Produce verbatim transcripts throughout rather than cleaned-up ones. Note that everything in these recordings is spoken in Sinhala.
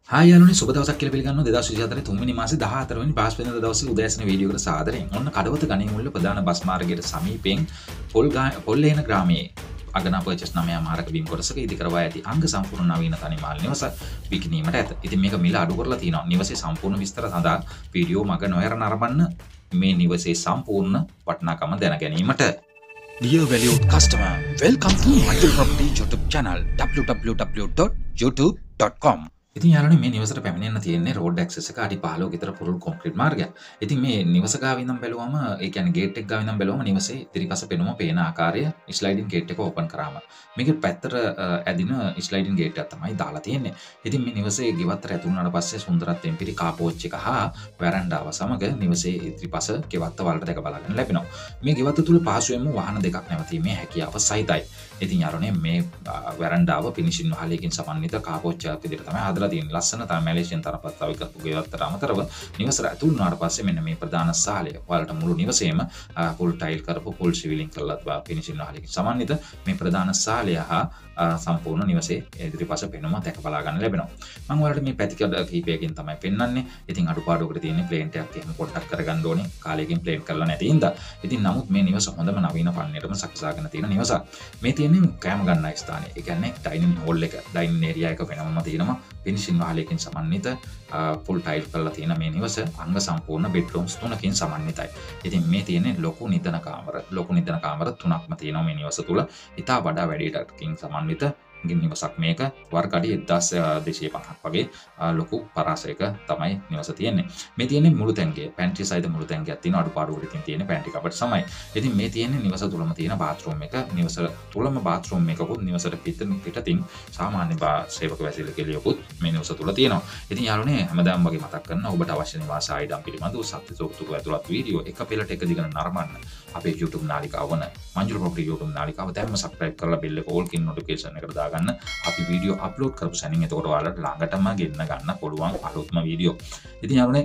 හායි යාළුවනේ සුබ දවසක් කියලා පිළිගන්නවා දෙදාස් විසි හතරේ තුන්වෙනි මාසේ දහහතර වෙනි බ්‍රහස්පතින්දා දවසේ උදෑසන වීඩියෝකට සාදරයෙන්. ඔන්න කඩවත ගණේමුල්ල ප්‍රධාන බස් මාර්ගයට සමීපයෙන් පොල් පොල්ලේන ග්‍රාමයේ අගනා පර්චස් නවය මාරක බිම් කොටසක ඉදිකරවා ඇති අංග සම්පූර්ණ නවීන තනිමාල් නිවස විකිණීමට ඇත. ඉතින් මේක මිල අඩු කරලා තියෙනවා. නිවසේ සම්පූර්ණ විස්තර සඳහා වීඩියෝ මග නොයර නරඹන්න මේ නිවසේ සම්පූර්ණ වටිනාකම දැන ගැනීමට. Dear valued customer, welcome to Manjul Property YouTube channel w w w dot youtube dot com. ඉතින් යාළුවනේ මේ නිවසට පැමිණෙන්න තියෙන්නේ රෝඩ් ඇක්සස් එක අඩි පහළොව විතර පුරුල් කොන්ක්‍රීට් මාර්ගයක්. ඉතින් මේ නිවස ගාව ඉඳන් බැලුවම ඒ කියන්නේ ගේට් එක ගාව ඉඳන් බැලුවම නිවසේ ඉදිරිපස පෙනුම පේන ආකාරය ස්ලයිඩින් ගේට් එක ඕපන් කරාම මේකේ පැත්තට ඇදින ස්ලයිඩින් ගේට් එකක් තමයි දාලා තියෙන්නේ. ඉතින් මේ නිවසේ ගෙවත්තට ඇතුළු වුණාට පස්සේ සුන්දරත්වයෙන් පිරි කාපෝච් එක හා වැරන්ඩාව සමග නිවසේ ඉදිරිපස ගෙවත්ත වලට දැක බලා ගන්න ලැබෙනවා. මේ ගෙවත්ත තුල පාසුවෙන්ම වාහන දෙකක් නැවතීමේ හැකියාව සහිතයි. ඉතින් යාළුවනේ මේ වැරන්ඩාව ෆිනිෂින් වහලකින් සමන්විත කාපෝච් එකක් විදිහට තමයි හදලා තියෙන්නේ. ලස්සන තමයි මැලේසියන් තරපත්තාව එකතු ගෙවත්තට අමතරව නිවසට ඇතුළු වුණාට පස්සේ මෙන්න මේ ප්‍රධාන සාලය ඔයාලට මුළු නිවසේම ෆුල් ටයිල් කරපු ෆුල් සිවිලින් කරලා ෆිනිෂින් වහලකින් සමන්විත මේ ප්‍රධාන සාලය හා සම්පූර්ණ නිවසේ ඉදිරිපස පෙනුම දැක බලා ගන්න ලැබෙනවා. මම ඔයාලට මේ පැතිකඩ කිහිපයකින් තමයි පෙන්වන්නේ. ඉතින් අඩුපාඩුවකට තියෙන ප්ලේන් එකක් එහෙම පොඩ්ඩක් කරගන්න ඕනේ. කාලයකින් ප්ලේන් කරලා නැති හින්දා. ඉතින් නමුත් මේ නිවස හොඳම නවීන පන්නේටම සකසාගෙන තියෙන නිවසක්. මේ තියෙන්නේ කෑම ගන්නයි ස්ථානය. ඒ කියන්නේ ඩයිනින් හෝල් එක, ඩයිනින් ඒරියා එක වෙනමම තියෙනවා. ෆිනිෂින් වහලකින් සමන්විත ෆුල් ටයිල් කරලා තියෙන මේ නිවස අංග සම්පූර්ණ බෙඩ්රූම්ස් තුනකින් සමන්විතයි. ඉතින් මේ තියෙන්නේ ලොකු නිදන කාමර, ලොකු නිදන කාමර තුනක්ම තියෙනවා මේ නිවස තුල. ඉතා වඩා වැඩියටකින් සමන්විත නිවසක් මේක. වර්ග අඩි එක්දාස් දෙසිය පනහක් වගේ ලොකු පරාසයක තමයි නිවස තියෙන්නේ. මේ තියෙන්නේ මුළු තැන්ගේ පැන්ට්‍රි සහිත මුළු තැන්ගයක් තියෙන අඩුපාඩුවකින් තියෙන පැන්ට්‍රි කබඩ් සමයි. ඉතින් මේ තියෙන්නේ නිවස තුලම තියෙන බාත්රූම් එක. නිවස තුලම බාත්රූම් එකකුත් නිවසට පිටින් පිටින් සාමාන්‍ය සේවක වැසියල කෙලියකුත් මේ නිවස තුල තියෙනවා. ඉතින් යාළුවනේ හැමදාම වගේ මතක් කරන ඔබට අවශ්‍ය නිවාස ආයිඩම් පිළිබඳව සත්‍ය සෝතුක ඇතුළත් වීඩියෝ එක පෙළට එක දිගට නරඹන්න අපේ YouTube නාලිකාව වන Manjul Property YouTube නාලිකාව දැන්ම subscribe කරලා bell එක all kin notification එකට දාගන්න. අපි වීඩියෝ අප්ලෝඩ් කරපු සැනින් එතකොට ඔයාලට ළඟටම ගෙන්න ගන්න පුළුවන් අලුත්ම වීඩියෝ. ඉතින් යාළුවනේ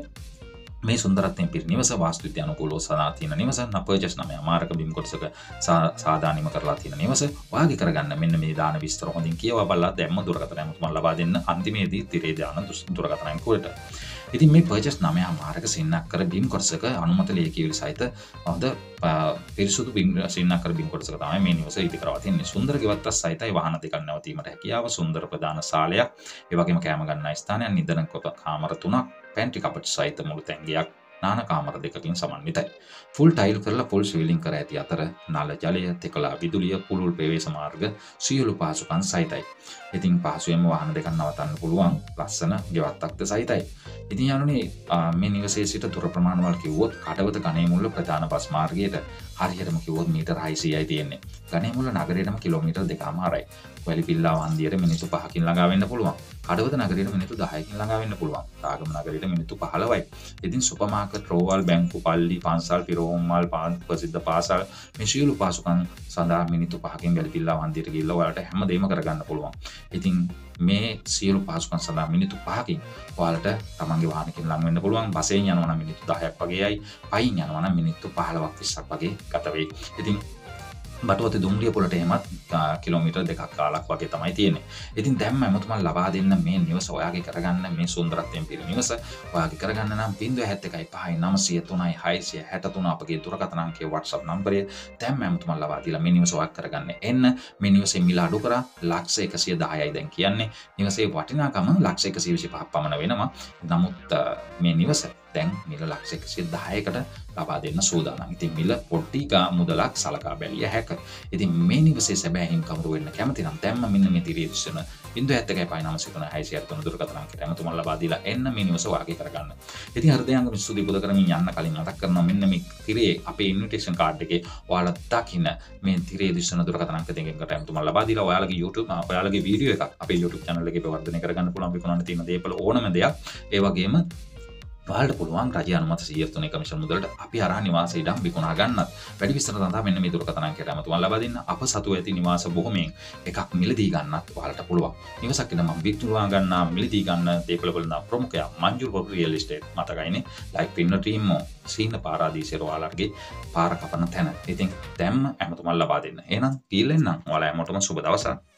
මේ සුන්දරත්වයෙන් පිරි නිවස වාස්තු විද්‍යා අනුකූලව සදා තියෙන නිවස නපර්ජස් නමය මාරක බිම් කොටසක සාදානිම කරලා තියෙන නිවස වාගේ කරගන්න මෙන්න මේ දාන විස්තර හොඳින් කියවා බලලා දැම්ම දුරකථන අමුතුම ලබා දෙන්න අන්තිමේදී තිරේ දාන දුරකථන අංකුවට. ඉතින් මේ පර්චස් නමය මාරක සින්නක්කර බිම් කොටසක අනුමත ලේඛියවිලි සහිත හොඳ පිරිසුදු බිම් සින්නක්කර බිම් කොටසක තමයි මේ නිවස ඉදි කරවා තියෙන්නේ. සුන්දර ගෙවත්තක් සහිතයි වාහන දෙකක් නැවතීමට හැකියාව, සුන්දර ප්‍රධාන සාලයක්, ඒ වගේම කෑම ගන්න ස්ථානයක්, නිදන කොට කාමර තුනක්, පැන්ට්‍රි කබඩ් සහිත මුළු තැන්ගයක්, නාන කාමර දෙකකින් සමන්විතයි. ෆුල් ටයිල් කරලා ෆුල් සිවිලින් කර ඇති අතර නල ජලය, තෙකලා විදුලිය, පුළුල් ප්‍රවේශ මාර්ග සියලු පහසුකම් සහිතයි. ඉතින් පහසුවෙන්ම වාහන දෙකක් නවත්තන්න පුළුවන් ලස්සන ගෙවත්තක්ද සහිතයි. ඉතින් යාළුවනේ මේ නිවසේ සිට දුර ප්‍රමාණවල් කිව්වොත් කඩවත ගණේමුල්ල ප්‍රධාන බස් මාර්ගයට හරියටම කිව්වොත් මීටර් හයසීයයි තියෙන්නේ. ගණේමුල්ල නගරයටම කිලෝමීටර් දෙකමාරයි. වැලිපිල්ලාව හන්දියට මිනිත්තු පහකින් ළඟා වෙන්න පුළුවන්. කඩවත නගරයට මිනිත්තු දහයකින් ළඟා වෙන්න පුළුවන්. තාගම නගරයට මිනිත්තු පහළොවයි. ඉතින් සුපර් මාකට්, රෝවල්, බැංකු, පල්ලි, පන්සල්, පිරෝම් මල්, පාන් ප්‍රසිද්ධ පාසල් මේ සියලු පහසුකම් සඳහා මිනිත්තු පහකින් වැලිපිල්ලාව හන්දියට ගිහිල්ලා ඔයාලට හැමදේම කරගන්න පුළුවන්. ඉතින් මේ සියලු පහසුකම් සඳහා මිනිත්තු පහකින් ඔයාලට තමන්ගේ වාහනකින් ලං වෙන්න පුළුවන්. බසෙන් යනවා නම් මිනිත්තු දහයක් වගේයි, පයින් යනවා නම් මිනිත්තු පහළොවක් විස්සක් වගේ ගත වෙයි. ඉතින් බටුවත දුම්රිය පොළට එහෙමත් කිලෝමීටර් දෙකක් කාලක් වගේ තමයි තියෙන්නේ. ඉතින් දැම්ම අමුතුමන් ලබා දෙන්න මේ නිවස ඔයාගේ කරගන්න මේ සුන්දරත්වයෙන් පිරි නිවස ඔයාගේ කරගන්න නම් ज़ीरो सात एक पाँच नौ नौ तीन छह छह सात तीन අපගේ දුරකථන අංකයේ WhatsApp නම්බරය දැම්ම අමුතුමන් ලබා දීලා මේ නිවස ඔයා කරගන්න එන්න. මේ නිවසේ මිල අඩු කරා ලක්ෂ එකසිය දහයයි දැන් කියන්නේ. නිවසේ වටිනාකම ලක්ෂ එකසිය විසිපහක් පමණ වෙනවා. නමුත් මේ නිවස දැන් මිල ලක්ෂ එකසිය දහයකට ලබා දෙන්න සූදානම්. ඉතින් මිල පොඩි ගා මුදලක් සලකා බැලිය හැක. ඉතින් මේ නිවසේ සැබෑ හිමිකරු වෙන්න කැමති නම් දැම්ම මෙන්න මේ තිරේ දිස්සන ज़ीरो सात एक पाँच नौ नौ तीन छह छह सात तीन දුරකථන අංකයට අමතුමන් ලබා දීලා එන්න මේ නිවස වාගේ කරගන්න. ඉතින් හෘදයාංගම ස්තුති පුද කරමින් යන්න කලින් මතක් කරනවා මෙන්න මේ තිරේ අපේ ඉන්විටේෂන් කාඩ් එකේ ඔයාලා දකින්න මේ තිරේ දිස්සන දුරකථන අංක දෙකකට අමතුමන් ලබා දීලා ඔයාලගේ YouTube ඔයාලගේ වීඩියෝ එකක් අපේ YouTube channel එකේ ප්‍රවර්ධනය කරගන්න පුළුවන්. විකුණන්න තියෙන දේපල ඕනම දෙයක්. ඒ වගේම ඔයාලට පුළුවන් රජය අනුමත සියයට තුනේ කමිෂන් මුදලට අපි අරහා නිවාස ඉඩම් විකුණා ගන්නත්. වැඩි විස්තර සඳහා මෙන්න මේ දුරකථන අංකයට අමතුමන් ලබා දෙන්න. අප සතුව ඇති නිවාස බොහොමයෙන් එකක් මිලදී ගන්නත් ඔයාලට පුළුවන්. නිවසක් ඉදන් මම විකුණා ගන්නා මිලදී ගන්න දේපල වල ප්‍රමුඛයා Manjul Property Real Estate මතකයිනේ. ලයික් පින්න ටීම් සීන පාරාදීසේර ඔයාලගේ පාර කපන තැන. ඉතින් දැම්ම අමතුමන් ලබා දෙන්න. එහෙනම් කීලෙන්නම් ඔයාලා හැමෝටම සුබ දවසක්.